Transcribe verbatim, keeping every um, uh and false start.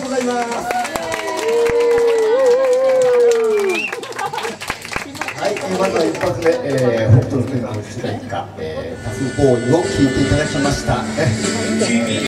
ざいます。はい、まずは一発目、えー、北斗の拳の主題歌、えー、タフボーイを聴いていただきました。